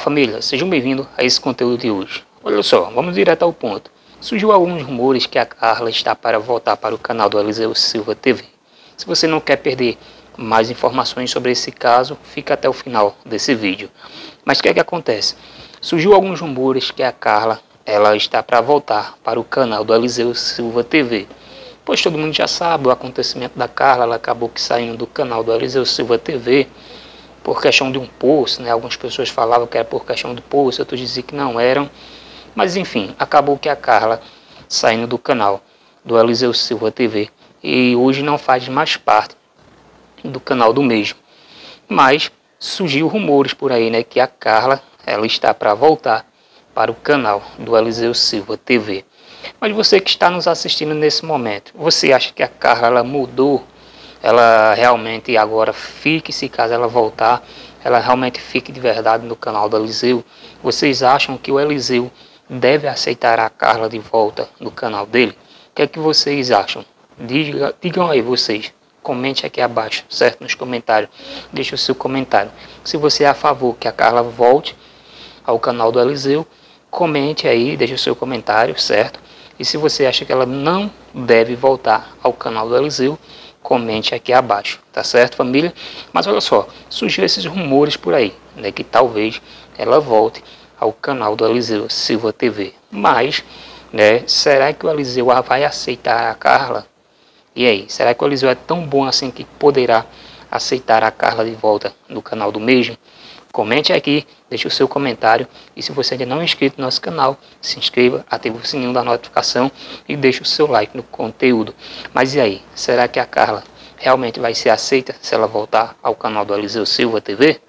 família, sejam bem-vindos a esse conteúdo de hoje. Olha só, vamos direto ao ponto. Surgiu alguns rumores que a Carla está para voltar para o canal do Eliseu Silva TV. Se você não quer perder mais informações sobre esse caso, fica até o final desse vídeo. Mas o que é que acontece? Surgiu alguns rumores que a Carla ela está para voltar para o canal do Eliseu Silva TV. Pois todo mundo já sabe o acontecimento da Carla, ela acabou que saindo do canal do Eliseu Silva TV por questão de um post, né? Algumas pessoas falavam que era por questão do post, outros diziam que não eram. Mas enfim, acabou que a Carla saindo do canal do Eliseu Silva TV e hoje não faz mais parte do canal do mesmo. Mas surgiu rumores por aí, né, que a Carla ela está para voltar para o canal do Eliseu Silva TV. Mas você que está nos assistindo nesse momento, você acha que a Carla ela mudou? Ela realmente agora fique, se caso ela voltar, ela realmente fique de verdade no canal do Eliseu? Vocês acham que o Eliseu deve aceitar a Carla de volta no canal dele? O que é que vocês acham? Digam aí vocês. Comente aqui abaixo, certo? Nos comentários. Deixa o seu comentário. Se você é a favor que a Carla volte ao canal do Eliseu, comente aí, deixa o seu comentário, certo? E se você acha que ela não deve voltar ao canal do Eliseu, comente aqui abaixo, tá certo, família? Mas olha só, surgiu esses rumores por aí, né, que talvez ela volte ao canal do Eliseu Silva TV. Mas, né, será que o Eliseu vai aceitar a Carla? E aí, será que o Eliseu é tão bom assim que poderá aceitar a Carla de volta no canal do mesmo? Comente aqui, deixe o seu comentário e se você ainda não é inscrito no nosso canal, se inscreva, ative o sininho da notificação e deixe o seu like no conteúdo. Mas e aí, será que a Carla realmente vai ser aceita se ela voltar ao canal do Eliseu Silva TV?